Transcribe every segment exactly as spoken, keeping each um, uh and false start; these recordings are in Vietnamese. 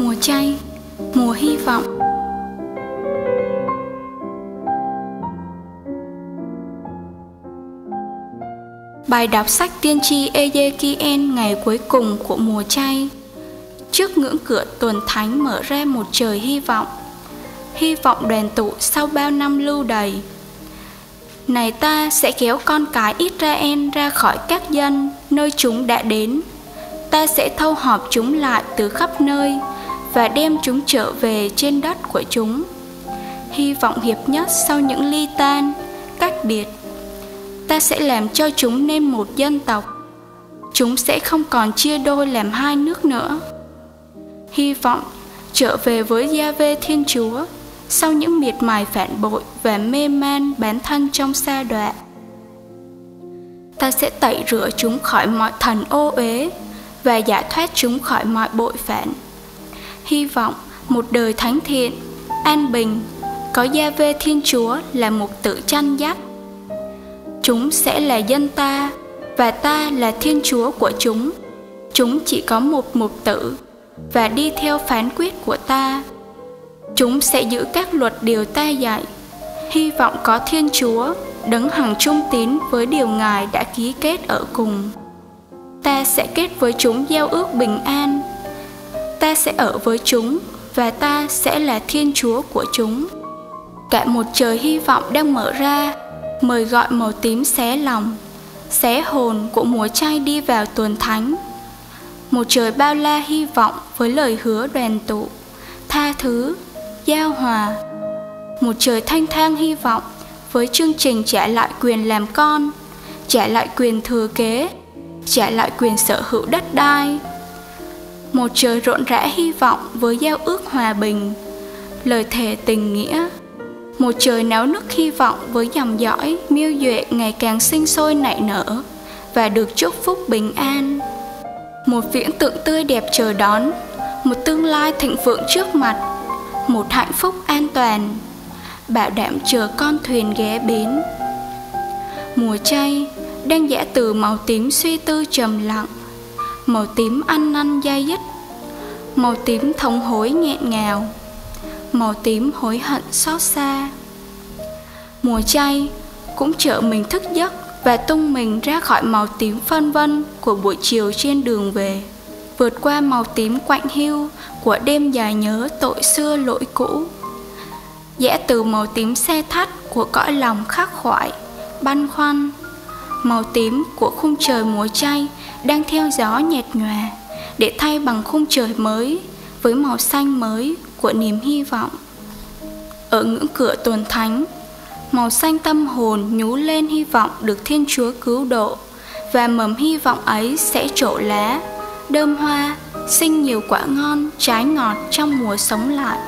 Mùa Chay, Mùa Hy Vọng. Bài đọc sách tiên tri Ezekiel ngày cuối cùng của mùa chay. Trước ngưỡng cửa tuần thánh mở ra một trời hy vọng, hy vọng đoàn tụ sau bao năm lưu đày. Này, ta sẽ kéo con cái Israel ra khỏi các dân nơi chúng đã đến. Ta sẽ thâu họp chúng lại từ khắp nơi và đem chúng trở về trên đất của chúng. Hy vọng hiệp nhất sau những ly tan, cách biệt. Ta sẽ làm cho chúng nên một dân tộc. Chúng sẽ không còn chia đôi làm hai nước nữa. Hy vọng trở về với Gia-vê Thiên Chúa sau những miệt mài phản bội và mê man bán thân trong sa đọa. Ta sẽ tẩy rửa chúng khỏi mọi thần ô uế và giải thoát chúng khỏi mọi bội phản. Hy vọng một đời thánh thiện, an bình, có Gia-vê Thiên Chúa là mục tử chăn dắt. Chúng sẽ là dân ta, và ta là Thiên Chúa của chúng. Chúng chỉ có một mục tử, và đi theo phán quyết của ta. Chúng sẽ giữ các luật điều ta dạy. Hy vọng có Thiên Chúa, đấng hằng trung tín với điều Ngài đã ký kết ở cùng. Ta sẽ kết với chúng giao ước bình an. Ta sẽ ở với chúng, và ta sẽ là Thiên Chúa của chúng. Cả một trời hy vọng đang mở ra, mời gọi màu tím xé lòng, xé hồn của mùa chay đi vào tuần thánh. Một trời bao la hy vọng với lời hứa đoàn tụ, tha thứ, giao hòa. Một trời thanh thang hy vọng với chương trình trả lại quyền làm con, trả lại quyền thừa kế, trả lại quyền sở hữu đất đai. Một trời rộn rã hy vọng với giao ước hòa bình, lời thề tình nghĩa. Một trời náo nức hy vọng với dòng dõi miêu duệ ngày càng sinh sôi nảy nở và được chúc phúc bình an. Một viễn tượng tươi đẹp chờ đón, một tương lai thịnh vượng trước mặt, một hạnh phúc an toàn, bảo đảm chờ con thuyền ghé bến. Mùa chay đang giã từ màu tím suy tư trầm lặng, màu tím ăn năn dai dứt, màu tím thống hối nghẹn ngào, màu tím hối hận xót xa. Mùa chay cũng chở mình thức giấc và tung mình ra khỏi màu tím phân vân của buổi chiều trên đường về, vượt qua màu tím quạnh hiu của đêm dài nhớ tội xưa lỗi cũ, giã từ màu tím xe thắt của cõi lòng khắc khoải, băn khoăn, màu tím của khung trời mùa chay đang theo gió nhạt nhòa để thay bằng khung trời mới với màu xanh mới của niềm hy vọng. Ở ngưỡng cửa tuần thánh, màu xanh tâm hồn nhú lên hy vọng được Thiên Chúa cứu độ, và mầm hy vọng ấy sẽ trổ lá, đơm hoa, sinh nhiều quả ngon, trái ngọt trong mùa sống lại.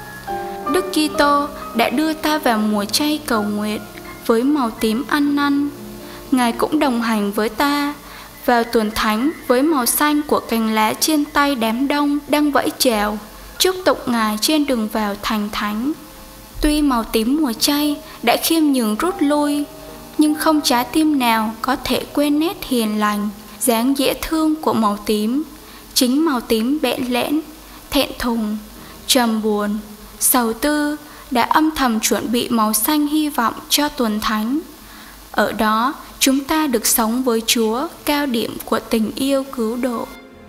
Đức Kitô đã đưa ta vào mùa chay cầu nguyện với màu tím ăn năn. Ngài cũng đồng hành với ta vào tuần thánh với màu xanh của cành lá trên tay đám đông đang vẫy chào, chúc tụng Ngài trên đường vào thành thánh. Tuy màu tím mùa chay đã khiêm nhường rút lui, nhưng không trái tim nào có thể quên nét hiền lành, dáng dễ thương của màu tím. Chính màu tím bẽn lẽn, thẹn thùng, trầm buồn, sầu tư đã âm thầm chuẩn bị màu xanh hy vọng cho tuần thánh. Ở đó, chúng ta được sống với Chúa, cao điểm của tình yêu cứu độ.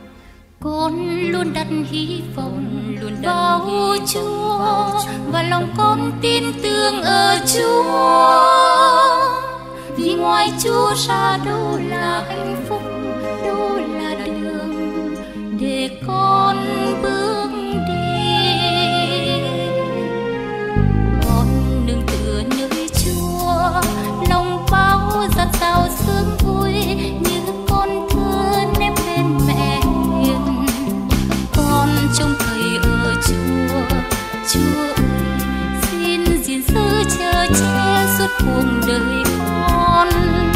Con luôn đặt hy vọng luôn vào Chúa, và lòng con tin tưởng ở Chúa. Vì ngoài Chúa ra đâu là hạnh phúc, đâu là đường để con bước đi. Con nương tựa nơi Chúa, lòng bao dạt dào sương vui như con thơ nếp lên mẹ hiền. Con trông cậy ở Chúa, Chúa ơi, xin gìn giữ chờ che suốt cuộc đời con.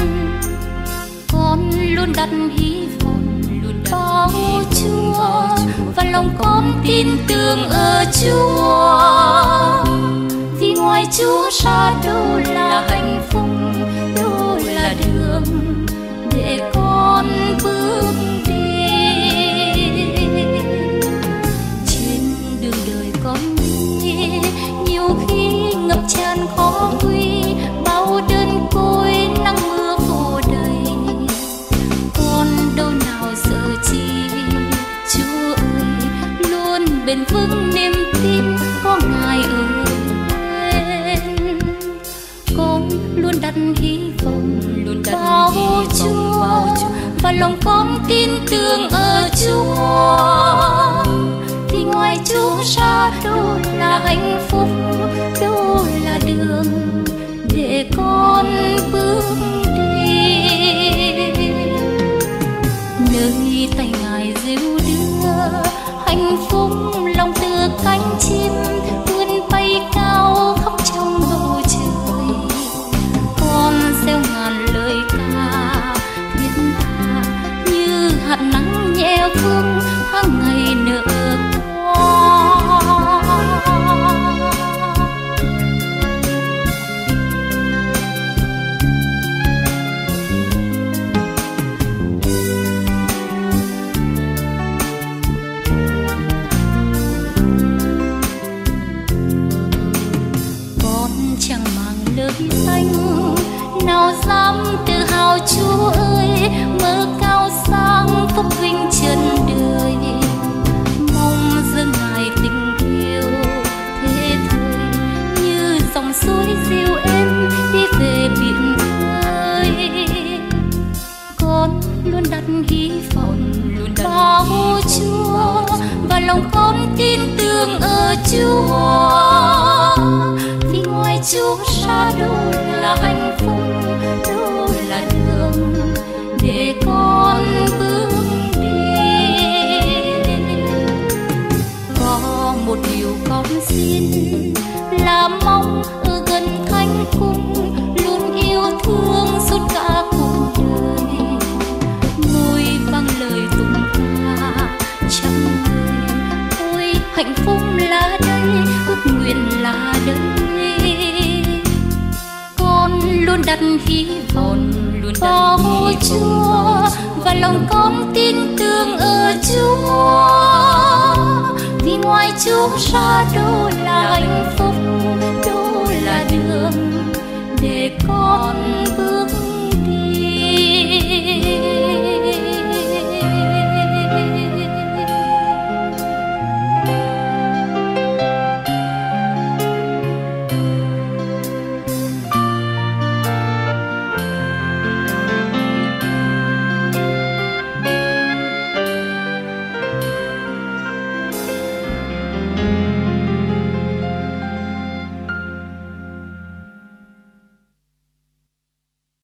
Con luôn đặt hy vọng luôn vào Chúa, và lòng con tin tưởng ở Chúa. Vì ngoài Chúa ra đâu là hạnh phúc, đâu là đường để con bước đi. Trên bền vững niềm tin có Ngài ở bên. Con luôn đặt hy vọng luôn đặt vào Chúa, và lòng con tin tưởng ở Chúa. Thì ngoài Chúa ra đâu là hạnh phúc, đâu là đường để con bước đi. Nơi tay Ngài dìu đưa hạnh phúc, lòng tựa cánh chim vươn bay cao khắp trong bầu trời. Con gieo ngàn lời ca thiết tha như hạt nắng nhẹ vương tháng ngày nở hoa. Nào dám tự hào Chúa ơi, mơ cao sang phúc vinh trần đời. Mong dâng Ngài tình yêu thế thời, như dòng suối dịu êm đi về biển khơi. Con luôn đặt hy vọng luôn đặt vào Chúa, và lòng con tin tưởng ở Chúa. Vì ngoài Chúa ra đâu là hạnh phúc, đâu là đường để con bước đi. Có một điều con xin là mong ở gần thánh cung, luôn yêu thương suốt cả cuộc đời. Ngồi vang lời tụng ca trăm người, ôi hạnh phúc là đây, ước nguyện là đây. Luôn đặt hy vọng luôn vào Chúa, và lòng con tin tưởng ở Chúa. Vì ngoài Chúa ra đâu là hạnh phúc, đâu là đường để con bước